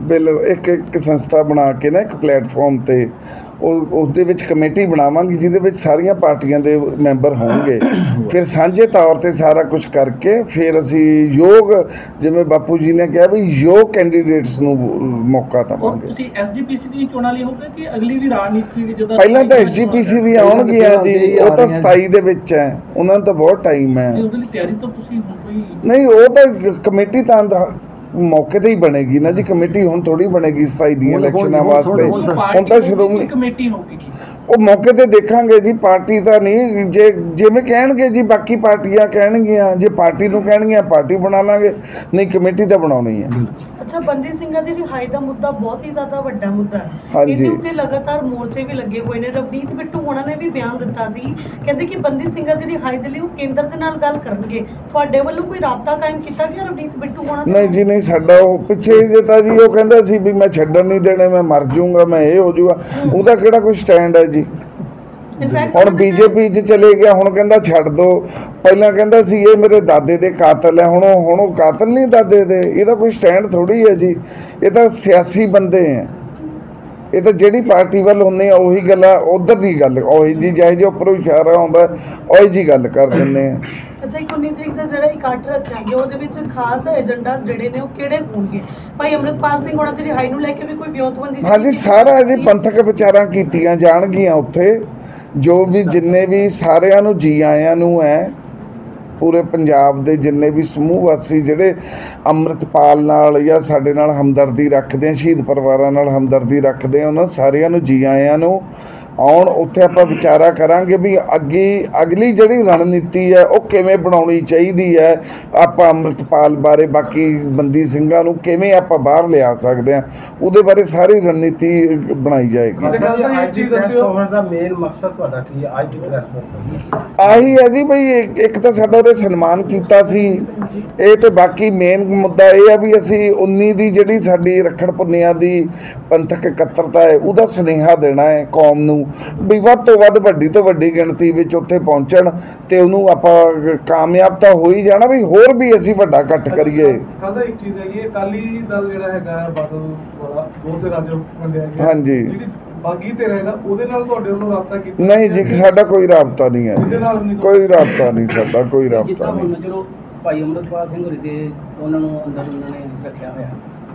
ਬਿੱਲ ਇੱਕ ਸੰਸਥਾ ਬਣਾ ਕੇ ਨਾ ਇੱਕ ਪਲੇਟਫਾਰਮ ਤੇ ਉਹਦੇ ਵਿੱਚ ਕਮੇਟੀ ਬਣਾਵਾਂਗੇ ਜਿਹਦੇ ਵਿੱਚ ਸਾਰੀਆਂ ਪਾਰਟੀਆਂ ਦੇ ਮੈਂਬਰ ਹੋਣਗੇ। ਫਿਰ ਸਾਂਝੇ ਤੌਰ ਤੇ ਸਾਰਾ ਕੁਝ ਕਰਕੇ ਫਿਰ ਅਸੀਂ ਯੋਗ, ਜਿਵੇਂ ਬਾਪੂ ਜੀ ਨੇ ਕਿਹਾ ਵੀ ਯੋਗ ਕੈਂਡੀਡੇਟਸ ਨੂੰ ਮੌਕਾ ਦੇਵਾਂਗੇ। ਤੁਸੀਂ ਐਸਜੀਪੀਸੀ ਦੀ ਚੋਣਾਂ ਲਈ ਹੋਊਗਾ ਕਿ ਅਗਲੀ ਵੀ ਰਣਨੀਤੀ ਵੀ ਜਦੋਂ ਪਹਿਲਾਂ ਤਾਂ ਐਸਜੀਪੀਸੀ ਦੀ ਆਉਣਗੀਆਂ ਜੀ, ਉਹ ਤਾਂ 27 ਦੇ ਵਿੱਚ ਹੈ, ਉਹਨਾਂ ਨੂੰ ਤਾਂ ਬਹੁਤ ਟਾਈਮ ਹੈ। ਉਹਦੇ ਲਈ ਤਿਆਰੀ ਤਾਂ ਤੁਸੀਂ ਹੁਣ ਕੋਈ ਨਹੀਂ, ਉਹ ਤਾਂ ਕਮੇਟੀ ਤਾਂ ਮੌਕੇ ਤੇ ਹੀ ਬਣੇਗੀ ਨਾ ਜੀ। ਕਮੇਟੀ ਹੁਣ ਥੋੜੀ ਬਣੇਗੀ 27 ਦੀਆਂ ਇਲੈਕਸ਼ਨਾਂ ਵਾਸਤੇ, ਹੁਣ ਤਾਂ ਸ਼੍ਰੋਮਣੀ ਕਮੇਟੀ ਹੋਊਗੀ ਉਹ ਮੌਕੇ ਤੇ ਦੇਖਾਂਗੇ ਜੀ। ਪਾਰਟੀ ਤਾਂ ਨਹੀਂ, ਜੇ ਜਿਵੇਂ ਕਹਿਣਗੇ ਜੀ ਬਾਕੀ ਪਾਰਟੀਆਂ ਕਹਿਣਗੀਆਂ, ਜੇ ਪਾਰਟੀ ਨੂੰ ਕਹਿਣਗੀਆਂ ਪਾਰਟੀ ਬਣਾ ਲਾਂਗੇ, ਨਹੀਂ ਕਮੇਟੀ ਤਾਂ ਬਣਾਉਣੀ ਹੈ। ਅੱਛਾ, ਬੰਦੀ ਸਿੰਘਾਂ ਦੀ ਰਿਹਾਈ ਦਾ ਮੁੱਦਾ ਬਹੁਤ ਹੀ ਜ਼ਿਆਦਾ ਵੱਡਾ ਮੁੱਦਾ ਹੈ। ਹਾਂਜੀ। ਇਹਦੇ ਉੱਤੇ ਲਗਾਤਾਰ ਮੋਰਚੇ ਵੀ ਲੱਗੇ ਹੋਏ ਨੇ। ਰਵਨੀਤ ਬਿੱਟੂ ਹੋਣਾ ਨੇ ਵੀ ਬਿਆਨ ਦਿੱਤਾ ਸੀ, ਕਹਿੰਦੇ ਕਿ ਬੰਦੀ ਸਿੰਘਾਂ ਦੀ ਰਿਹਾਈ ਦੇ ਲਈ ਉਹ ਕੇਂਦਰ ਦੇ ਨਾਲ ਗੱਲ ਕਰਨਗੇ। ਤੁਹਾਡੇ ਵੱਲੋਂ ਕੋਈ ਰਾਬਤਾ ਕਾਇਮ ਕੀਤਾ ਗਿਆ ਰਵਨੀਤ ਬਿੱਟੂ ਹੋਣਾ? ਨਹੀਂ ਜੀ, ਨਹੀਂ, ਸਾਡਾ ਉਹ ਪਿੱਛੇ ਹੀ ਦਿੱਤਾ ਜੀ। ਉਹ ਕਹਿੰਦਾ ਸੀ ਵੀ ਮੈਂ ਛੱਡਣ ਨਹੀਂ ਦੇਣੇ, ਮੈਂ ਮਰ ਜਾਊਂਗਾ, ਮੈਂ ਇਹ ਹੋ ਜਾਊਗਾ। ਉਹਦਾ ਕਿਹੜਾ ਕੋਈ ਸਟੈਂਡ ਹੈ ਜੀ। ਹੁਣ ਬੀਜੇਪੀ 'ਚ ਚਲੇ ਗਿਆ, ਹੁਣ ਕਹਿੰਦਾ ਛੱਡ ਦੋ। ਪਹਿਲਾਂ ਕਹਿੰਦਾ ਸੀ ਇਹ ਮੇਰੇ ਦਾਦੇ ਦੇ ਕਾਤਲ ਹੈ, ਹੁਣ ਉਹ ਕਾਤਲ ਨਹੀਂ ਦਾਦੇ ਦੇ। ਇਹਦਾ ਕੋਈ ਸਟੈਂਡ ਥੋੜੀ ਹੈ ਜੀ। ਇਹ ਤਾਂ ਸਿਆਸੀ ਬੰਦੇ ਹੈ, ਇਹ ਤਾਂ ਜਿਹੜੀ ਪਾਰਟੀ ਵੱਲ ਹੁੰਦੇ ਆ ਉਹੀ ਗੱਲਾਂ, ਉਧਰ ਦੀ ਗੱਲ ਉਹੀ ਜੀ, ਜਿਹੇ ਜਿਹੇ ਉੱਪਰੋਂ ਇਸ਼ਾਰਾ ਆਉਂਦਾ ਉਹੀ ਜੀ ਗੱਲ ਕਰ ਦਿੰਦੇ ਆ। ਅੱਛਾ, 19 ਤਰੀਕ ਦਾ ਜਿਹੜਾ ਇਕੱਠ ਰੱਖਿਆ ਗਿਆ ਉਹਦੇ ਵਿੱਚ ਖਾਸ ਏਜੰਡਾ ਜਿਹੜੇ ਨੇ ਉਹ ਕਿਹੜੇ ਹੋਣਗੇ? ਭਾਈ ਅੰਮ੍ਰਿਤਪਾਲ ਸਿੰਘ ਹੋਣਾ ਦੀ ਰਿਹਾਈ ਨੂੰ ਲੈ ਕੇ ਵੀ ਕੋਈ ਵਿਉਂਤਬੰਦੀ? ਹਾਂਜੀ, ਸਾਰਾ ਜੀ ਪੰਥਕ ਵਿਚਾਰਾਂ ਕੀਤੀਆਂ ਜਾਣਗੀਆਂ ਉੱਥੇ। ਜੋ ਵੀ ਜਿੰਨੇ ਵੀ ਸਾਰਿਆਂ ਨੂੰ ਜੀ ਆਇਆਂ ਨੂੰ ਹੈ, ਪੂਰੇ ਪੰਜਾਬ ਦੇ ਜਿੰਨੇ ਵੀ ਸਮੂਹ ਵਾਸੀ ਜਿਹੜੇ ਅੰਮ੍ਰਿਤਪਾਲ ਨਾਲ ਜਾਂ ਸਾਡੇ ਨਾਲ ਹਮਦਰਦੀ ਰੱਖਦੇ ਆ, ਸ਼ਹੀਦ ਪਰਿਵਾਰਾਂ ਨਾਲ ਹਮਦਰਦੀ ਰੱਖਦੇ ਆ, ਉਹਨਾਂ ਸਾਰਿਆਂ ਨੂੰ ਜੀ ਆਇਆਂ ਨੂੰ ਆਉਣ। ਉੱਥੇ ਆਪਾਂ ਵਿਚਾਰਾ ਕਰਾਂਗੇ ਵੀ ਅਗਲੀ ਜਿਹੜੀ ਰਣਨੀਤੀ ਹੈ ਉਹ ਕਿਵੇਂ ਬਣਾਉਣੀ ਚਾਹੀਦੀ ਹੈ। ਆਪਾਂ ਅੰਮ੍ਰਿਤਪਾਲ ਬਾਰੇ, ਬਾਕੀ ਬੰਦੀ ਸਿੰਘਾਂ ਨੂੰ ਕਿਵੇਂ ਆਪਾਂ ਬਾਹਰ ਲਿਆ ਸਕਦੇ ਹਾਂ, ਉਹਦੇ ਬਾਰੇ ਸਾਰੀ ਰਣਨੀਤੀ ਬਣਾਈ ਜਾਏਗੀ। ਅੱਜ ਦੀ ਪ੍ਰੈਸ ਕਾਨਫਰੰਸ ਦਾ ਮੇਨ ਮਕਸਦ ਤੁਹਾਡਾ ਕੀ ਹੈ? ਅੱਜ ਦੀ ਪ੍ਰੈਸ ਕਾਨਫਰੰਸ ਆਹੀ ਹੈ ਜੀ ਬਈ, ਇੱਕ ਤਾਂ ਸਾਡਾ ਉਹਦੇ ਸਨਮਾਨ ਕੀਤਾ ਸੀ ਇਹ, ਤੇ ਬਾਕੀ ਮੇਨ ਮੁੱਦਾ ਇਹ ਆ ਵੀ ਅਸੀਂ 19 ਦੀ ਜਿਹੜੀ ਸਾਡੀ ਰੱਖੜ ਪੁੰਨਿਆਂ ਦੀ ਪੰਥਕ ਇਕੱਤਰਤਾ ਹੈ ਉਹਦਾ ਸੁਨੇਹਾ ਦੇਣਾ ਹੈ ਕੌਮ ਨੂੰ, ਵੀ ਵੱਧ ਤੋਂ ਵੱਧ ਵੱਡੀ ਤੋਂ ਵੱਡੀ ਗਿਣਤੀ ਵਿੱਚ ਉੱਥੇ ਪਹੁੰਚਣ ਤੇ ਉਹਨੂੰ ਆਪਾਂ ਕਾਮਯਾਬ ਤਾਂ ਹੋ ਹੀ ਜਾਣਾ, ਵੀ ਹੋਰ ਵੀ ਅਸੀਂ ਵੱਡਾ ਇਕੱਠ ਕਰੀਏ। ਖਾਦਾ ਇੱਕ ਚੀਜ਼ ਹੈਗੀ, ਅਕਾਲੀ ਦਲ ਜਿਹੜਾ ਹੈਗਾ ਬਾਦਲ ਵਾਲਾ ਦੋ ਤੇ ਰਾਜ ਵੰਡਿਆ ਗਿਆ, ਹਾਂਜੀ, ਜਿਹੜੀ ਬਾਗੀ ਤੇ ਰਹੇਗਾ ਉਹਦੇ ਨਾਲ ਤੁਹਾਡੇ ਵੱਲੋਂ ਰਾਬਤਾ ਕੀਤਾ? ਨਹੀਂ ਜੀ, ਸਾਡਾ ਕੋਈ ਰਾਬਤਾ ਨਹੀਂ ਹੈ, ਕੋਈ ਰਾਬਤਾ ਨਹੀਂ ਸਾਡਾ, ਕੋਈ ਰਾਬਤਾ ਜਿੱਦਾਂ ਨਹੀਂ। ਹੁਣ ਚਲੋ ਭਾਈ ਅੰਮ੍ਰਿਤਪਾਲ ਸਿੰਘ ਹੋਰੀ ਦੇ ਉਹਨਾਂ ਨੂੰ ਅੰਦਰ ਉਹਨਾਂ ਨੇ ਰੱਖਿਆ ਹੋਇਆ,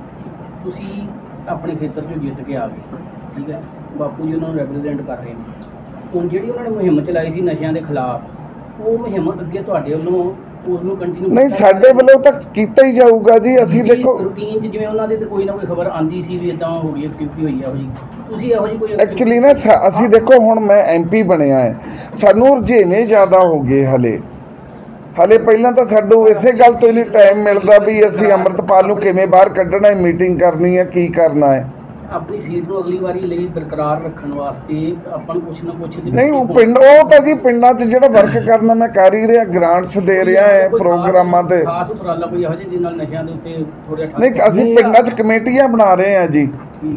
ਤੁਸੀਂ ਆਪਣੇ ਖੇਤਰ 'ਚੋਂ ਜਿੱਤ ਕੇ ਆ ਗਏ, ਠੀਕ ਹੈ, ਬਾਪੂ ਜੀ ਉਹਨਾਂ ਨੂੰ ਰੈਪਰੈਜ਼ੈਂਟ ਕਰ ਰਹੇ ਨੇ। ਹੁਣ ਜਿਹੜੀ ਉਹਨਾਂ ਨੇ ਮੁਹਿੰਮ ਚਲਾਈ ਸੀ ਨਸ਼ਿਆਂ ਦੇ ਖਿਲਾਫ, ਉਹ ਮੁਹਿੰਮ ਅੱਗੇ ਤੁਹਾਡੇ ਵੱਲੋਂ ਉਸ ਨੂੰ ਕੰਟੀਨਿਊ? ਨਹੀਂ, ਸਾਡੇ ਵੱਲੋਂ ਤਾਂ ਕੀਤਾ ਹੀ ਜਾਊਗਾ ਜੀ। ਅਸੀਂ ਦੇਖੋ ਰੂਟੀਨ 'ਚ ਜਿਵੇਂ ਉਹਨਾਂ ਦੇ ਕੋਈ ਨਾ ਕੋਈ ਖਬਰ ਆਉਂਦੀ ਸੀ ਵੀ ਇਦਾਂ ਹੋ ਗਈ, ਐਕਟੀਵਿਟੀ ਹੋਈ ਆ, ਤੁਸੀਂ ਇਹੋ ਜਿਹੀ ਕੋਈ ਐਕਚੁਅਲੀ ਨਾ ਅਸੀਂ ਦੇਖੋ, ਹੁਣ ਮੈਂ MP ਬਣਿਆ ਹੈ, ਸਾਨੂੰ ਰੁਝੇਵੇਂ ਜ਼ਿਆਦਾ ਹੋ ਗਏ ਹਲੇ ਪਹਿਲਾਂ ਤਾਂ ਸਾਨੂੰ ਇਸੇ ਗੱਲ ਤੋਂ ਹੀ ਨਹੀਂ ਟਾਈਮ ਮਿਲਦਾ ਵੀ ਅਸੀਂ ਅੰਮ੍ਰਿਤਪਾਲ ਨੂੰ ਕਿਵੇਂ ਬਾਹਰ ਕੱਢਣਾ ਹੈ, ਮੀਟਿੰਗ ਕਰਨੀ ਹੈ, ਕੀ ਕਰਨਾ ਹੈ। ਆਪਣੀ ਸੀਟ ਨੂੰ ਅਗਲੀ ਵਾਰੀ ਲਈ ਬਰਕਰਾਰ ਰੱਖਣ ਵਾਸਤੇ ਆਪਾਂ ਨੂੰ ਕੁਛ ਨਾ ਕੁਛ ਨਹੀਂ, ਉਹ ਤਾਂ ਜੀ ਪਿੰਡਾਂ 'ਚ ਜਿਹੜਾ ਵਰਕ ਕਰਨਾ ਮੈਂ ਕਰ ਹੀ ਰਿਹਾ, ਗ੍ਰਾਂਟਸ ਦੇ ਰਿਹਾ ਹੈ ਪ੍ਰੋਗਰਾਮਾਂ ਤੇ। ਖਾਸ ਉਪਰਾਲਾ ਕੋਈ ਇਹੋ ਜਿਹੇ ਨਾਲ ਨਸ਼ਿਆਂ ਦੇ ਉੱਤੇ ਥੋੜ੍ਹਾ? ਨਹੀਂ, ਅਸੀਂ ਪਿੰਡਾਂ 'ਚ ਕਮੇਟੀਆਂ ਬਣਾ ਰਹੇ ਹਾਂ ਜੀ,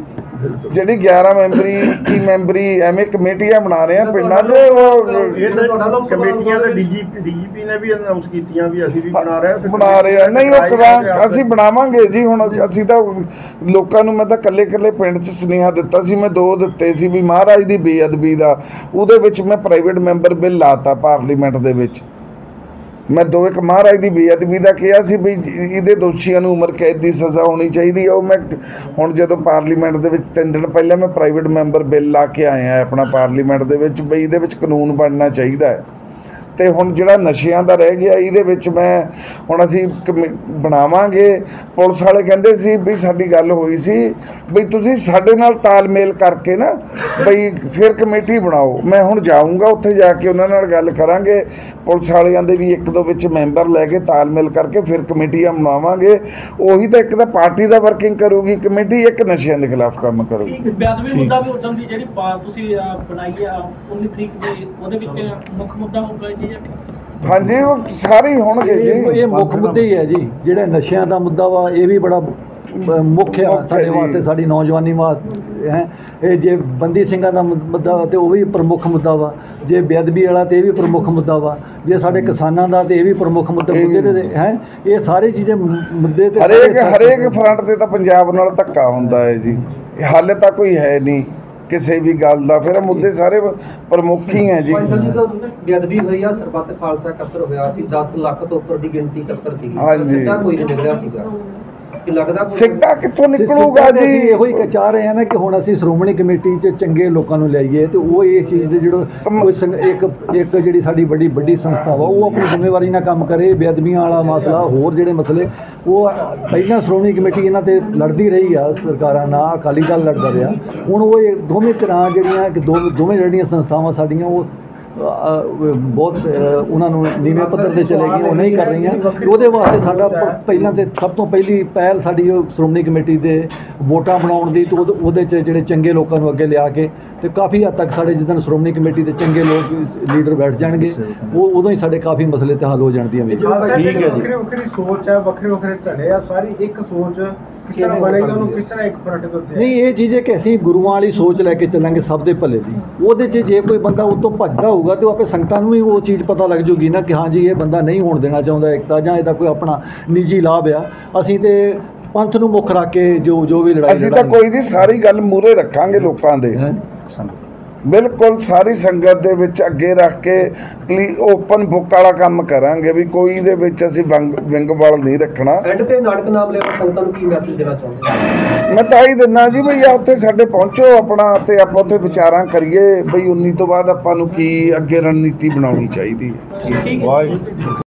ਜਿਹੜੀ 11 ਮੈਂਬਰੀ 21 ਮੈਂਬਰੀ ਐਵੇਂ ਕਮੇਟੀਆਂ ਬਣਾ ਰਹੇ ਆ ਪਿੰਡਾਂ 'ਚ। ਇਹ ਤਾਂ ਕਮੇਟੀਆਂ ਤੇ ਡੀਜੀਪੀ ਨੇ ਵੀ ਅਨਾਉਂਸ ਕੀਤੀਆਂ ਵੀ ਅਸੀਂ ਵੀ ਬਣਾ ਰਹੇ ਹਾਂ। ਨਹੀਂ, ਉਹ ਅਸੀਂ ਬਣਾਵਾਂਗੇ ਜੀ। ਹੁਣ ਅਸੀਂ ਤਾਂ ਲੋਕਾਂ ਨੂੰ, ਮੈਂ ਤਾਂ ਇਕੱਲੇ ਪਿੰਡ 'ਚ ਸੁਨੇਹਾ ਦਿੱਤਾ ਸੀ, ਮੈਂ 2 ਦਿੱਤੇ ਸੀ ਵੀ ਮਹਾਰਾਜ ਦੀ ਬੇਅਦਬੀ ਦਾ, ਉਹਦੇ ਵਿੱਚ ਮੈਂ ਪ੍ਰਾਈਵੇਟ ਮੈਂਬਰ ਬਿੱਲ ਲਾਤਾ ਪਾਰਲੀਮੈਂਟ ਦੇ ਵਿੱਚ। ਮੈਂ 2 ਇੱਕ ਮਹਾਰਾਜ ਦੀ ਬੇਅਦਬੀ ਦਾ ਕਿਹਾ ਸੀ ਵੀ ਇਹਦੇ ਦੋਸ਼ੀਆਂ ਨੂੰ ਉਮਰ ਕੈਦ ਦੀ ਸਜ਼ਾ ਹੋਣੀ ਚਾਹੀਦੀ ਹੈ। ਉਹ ਮੈਂ ਹੁਣ ਜਦੋਂ ਪਾਰਲੀਮੈਂਟ ਦੇ ਵਿੱਚ 3 ਦਿਨ ਪਹਿਲਾਂ ਮੈਂ ਪ੍ਰਾਈਵੇਟ ਮੈਂਬਰ ਬਿੱਲ ਲਾ ਕੇ ਆਇਆ ਆਪਣਾ ਪਾਰਲੀਮੈਂਟ ਦੇ ਵਿੱਚ, ਬਈ ਇਹਦੇ ਵਿੱਚ ਕਾਨੂੰਨ ਬਣਨਾ ਚਾਹੀਦਾ ਹੈ। ਤੇ ਹੁਣ ਜਿਹੜਾ ਨਸ਼ਿਆਂ ਦਾ ਰਹਿ ਗਿਆ, ਇਹਦੇ ਵਿੱਚ ਮੈਂ ਹੁਣ ਅਸੀਂ ਬਣਾਵਾਂਗੇ। ਪੁਲਿਸ ਵਾਲੇ ਕਹਿੰਦੇ ਸੀ ਵੀ ਸਾਡੀ ਗੱਲ ਹੋਈ ਸੀ ਬਈ ਤੁਸੀਂ ਸਾਡੇ ਨਾਲ ਤਾਲਮੇਲ ਕਰਕੇ ਨਾ ਬਈ ਫਿਰ ਕਮੇਟੀ ਬਣਾਓ। ਮੈਂ ਹੁਣ ਜਾਊਂਗਾ ਉੱਥੇ, ਜਾ ਕੇ ਉਹਨਾਂ ਨਾਲ ਗੱਲ ਕਰਾਂਗੇ। ਪੁਲਿਸ ਵਾਲਿਆਂ ਦੇ ਵੀ 1-2 ਵਿੱਚ ਮੈਂਬਰ ਲੈ ਕੇ ਤਾਲਮੇਲ ਕਰਕੇ ਫਿਰ ਕਮੇਟੀਆਂ ਬਣਾਵਾਂਗੇ। ਉਹੀ ਤਾਂ ਇੱਕ ਤਾਂ ਪਾਰਟੀ ਦਾ ਵਰਕਿੰਗ ਕਰੂਗੀ ਕਮੇਟੀ, ਇੱਕ ਨਸ਼ਿਆਂ ਦੇ ਖਿਲਾਫ ਕੰਮ ਕਰੂਗੀ। ਬੇਅਦਬੀ ਮੁੱਦਾ ਵੀ ਉਦਮ ਦੀ ਜਿਹੜੀ ਤੁਸੀਂ ਬਣਾਈ ਆ 19 ਤਰੀਕ ਦੀ, ਉਹਦੇ ਵਿੱਚ ਮੁੱਖ ਮੁੱਦਾ ਹੋਊਗਾ ਜੀ? ਹਾਂਜੀ, ਉਹ ਸਾਰੇ ਹੋਣਗੇ ਜੀ। ਇਹ ਮੁੱਖ ਮੁੱਦੇ ਹੀ ਹੈ ਜੀ। ਜਿਹੜਾ ਨਸ਼ਿਆਂ ਦਾ ਮੁੱਦਾ ਵਾ, ਇਹ ਵੀ ਬੜਾ ਮੁੱਖ ਆ ਸਾਡੇ ਵਾਸਤੇ, ਸਾਡੀ ਨੌਜਵਾਨੀ ਵਾਸਤੇ, ਹੈ ਇਹ ਜੇ ਬੰਦੀ ਸਿੰਘਾਂ ਦਾ ਮੁੱਦਾ ਵਾ ਤੇ ਉਹ ਵੀ ਪ੍ਰਮੁੱਖ ਮੁੱਦਾ ਵਾ, ਜੇ ਬੇਅਦਬੀ ਵਾਲਾ ਤੇ ਇਹ ਵੀ ਪ੍ਰਮੁੱਖ ਮੁੱਦਾ ਵਾ, ਜੇ ਸਾਡੇ ਕਿਸਾਨਾਂ ਦਾ ਤੇ ਇਹ ਵੀ ਪ੍ਰਮੁੱਖ ਮੁੱਦੇ ਤੇ ਹੈ। ਇਹ ਸਾਰੇ ਚੀਜ਼ਾਂ ਮੁੱਦੇ ਤੇ ਹਰੇਕ ਫਰੰਟ ਤੇ ਤਾਂ ਪੰਜਾਬ ਨਾਲ ਧੱਕਾ ਹੁੰਦਾ ਹੈ ਜੀ, ਹੱਲ ਤਾਂ ਕੋਈ ਹੈ ਨਹੀਂ ਕਿਸੇ ਵੀ ਗੱਲ ਦਾ, ਫਿਰ ਮੁੱਦੇ ਸਾਰੇ ਪ੍ਰਮੁੱਖ ਹੀ ਹੈ ਜੀ। ਬੇਅਦਬੀ ਹੋਈ ਆ, ਸਰਬੱਤ ਖਾਲਸਾ ਇਕੱਤਰ ਹੋਇਆ ਸੀ, 10 ਲੱਖ ਤੋਂ ਉੱਪਰ ਦੀ ਗਿਣਤੀ ਇਕੱਤਰ ਸੀ, ਹਾਂਜੀ ਕੋਈ ਨਹੀਂ ਨਿਕਲਿਆ ਸੀਗਾ। ਲੱਗਦਾ ਸਿੱਧਾ ਕਿੱਥੋਂ ਨਿਕਲੂਗਾ ਜੀ? ਇਹੋ ਹੀ ਚਾਹ ਰਹੇ ਹਾਂ ਨਾ ਕਿ ਹੁਣ ਅਸੀਂ ਸ਼੍ਰੋਮਣੀ ਕਮੇਟੀ 'ਚ ਚੰਗੇ ਲੋਕਾਂ ਨੂੰ ਲਿਆਈਏ ਤੇ ਉਹ ਇਸ ਚੀਜ਼ ਦੇ ਜਿਹੜਾ ਕੋਈ ਇੱਕ ਜਿਹੜੀ ਸਾਡੀ ਵੱਡੀ ਸੰਸਥਾ ਵਾ ਉਹ ਆਪਣੀ ਜ਼ਿੰਮੇਵਾਰੀ ਨਾਲ ਕੰਮ ਕਰੇ। ਬੇਅਦਬੀਆਂ ਵਾਲਾ ਮਸਲਾ, ਹੋਰ ਜਿਹੜੇ ਮਸਲੇ ਉਹ ਪਹਿਲਾਂ ਸ਼੍ਰੋਮਣੀ ਕਮੇਟੀ ਇਹਨਾਂ ਤੇ ਲੜਦੀ ਰਹੀ ਆ ਸਰਕਾਰਾਂ ਨਾਲ, ਅਕਾਲੀ ਦਲ ਲੜਦਾ ਰਿਹਾ। ਹੁਣ ਉਹ ਇਹ ਦੋਵੇਂ ਤਰ੍ਹਾਂ ਜਿਹੜੀਆਂ ਦੋਵੇਂ ਜਿਹੜੀਆਂ ਸੰਸਥਾਵਾਂ ਸਾਡੀਆਂ ਉਹ ਬਹੁਤ ਉਹਨਾਂ ਨੂੰ ਨੀਵੇਂ ਪੱਧਰ ਤੇ ਚਲੇ ਗਈਆਂ, ਉਹ ਨਹੀਂ ਕਰ ਰਹੀਆਂ। ਉਹਦੇ ਵਾਸਤੇ ਸਾਡਾ ਪਹਿਲਾਂ ਤੇ ਸਭ ਤੋਂ ਪਹਿਲੀ ਪਹਿਲ ਸਾਡੀ ਉਹ ਸ਼੍ਰੋਮਣੀ ਕਮੇਟੀ ਦੇ ਵੋਟਾਂ ਬਣਾਉਣ ਦੀ, ਤੇ ਉਹਦੇ 'ਚ ਜਿਹੜੇ ਚੰਗੇ ਲੋਕਾਂ ਨੂੰ ਅੱਗੇ ਲਿਆ ਕੇ ਤੇ ਕਾਫੀ ਹੱਦ ਤੱਕ ਸਾਡੇ ਜਿੱਦਣ ਸ਼੍ਰੋਮਣੀ ਕਮੇਟੀ ਦੇ ਚੰਗੇ ਲੋਕ ਲੀਡਰ ਬੈਠ ਜਾਣਗੇ ਉਹ ਉਦੋਂ ਹੀ ਸਾਡੇ ਕਾਫੀ ਮਸਲੇ ਤੇ ਹੱਲ ਹੋ ਜਾਣਦੀਆਂ ਵੀ। ਠੀਕ ਹੈ ਜੀ, ਵੱਖਰੀ ਸੋਚ ਹੈ, ਵੱਖਰੇ ਧੜੇ ਆ, ਸਾਰੀ ਇੱਕ ਸੋਚ ਕਿਸ ਤਰ੍ਹਾਂ ਬਣੇਗਾ, ਉਹਨੂੰ ਕਿਸ ਤਰ੍ਹਾਂ ਇੱਕ ਫਰੰਟ ਦੇ ਉੱਤੇ ਨਹੀਂ। ਇਹ ਚੀਜ਼ ਹੈ ਕਿ ਅਸੀਂ ਗੁਰੂਆਂ ਵਾਲੀ ਸੋਚ ਲੈ ਕੇ ਚੱਲਾਂਗੇ ਸਭ ਦੇ ਭਲੇ ਦੀ। ਉਹਦੇ 'ਚ ਜੇ ਕੋਈ ਬੰਦਾ ਉਹ ਤੋਂ ਭੱਜਦਾ ਹੋਊਗਾ ਤੇ ਉਹ ਆਪੇ ਸੰਗਤਾਂ ਨੂੰ ਵੀ ਉਹ ਚੀਜ਼ ਪਤਾ ਲੱਗ ਜੂਗੀ ਨਾ ਕਿ ਹਾਂਜੀ ਇਹ ਬੰਦਾ ਨਹੀਂ ਹੋਣ ਦੇਣਾ ਚਾਹੁੰਦਾ ਇਕਤਾ, ਜਾਂ ਇਹਦਾ ਕੋਈ ਆਪਣਾ ਨਿੱਜੀ ਲਾਭ ਆ। ਅਸੀਂ ਤੇ ਪੰਥ ਨੂੰ ਮੁੱਖ ਰੱਖ ਕੇ ਜੋ ਵੀ ਲੜਾਈ ਅਸੀਂ ਤਾਂ ਕੋਈ ਨਹੀਂ, ਸਾਰੀ ਗੱਲ ਮੂਹਰੇ ਰੱਖਾਂਗੇ ਲੋਕਾਂ ਦੇ, ਬਿਲਕੁਲ ਸਾਰੀ ਸੰਗਤ ਦੇ ਵਿੱਚ ਅੱਗੇ ਰੱਖ ਕੇ ਓਪਨ ਬੁੱਕ ਵਾਲਾ ਕੰਮ ਕਰਾਂਗੇ ਵੀ ਕੋਈ ਦੇ ਵਿੱਚ ਅਸੀਂ ਵਿੰਗ ਵਾਲ ਨਹੀਂ ਰੱਖਣਾ। ਐਂਡ ਤੇ ਨਾਟਕ ਨਾਮ ਲਿਆ ਸੰਗਤਾਂ ਨੂੰ ਕੀ ਮੈਸੇਜ ਦੇਣਾ ਚਾਹੁੰਦੇ? ਮੈਂ ਤਾਂ ਹੀ ਦਿੰਦਾ ਜੀ ਬਈ ਆ ਉੱਥੇ ਸਾਡੇ ਪਹੁੰਚੋ ਆਪਣਾ, ਤੇ ਆਪਾਂ ਉੱਥੇ ਵਿਚਾਰਾਂ ਕਰੀਏ ਬਈ 19 ਤੋਂ ਬਾਅਦ ਆਪਾਂ ਨੂੰ ਕੀ ਅੱਗੇ ਰਣਨੀਤੀ ਬਣਾਉਣੀ ਚਾਹੀਦੀ ਹੈ। ਠੀਕ ਹੈ।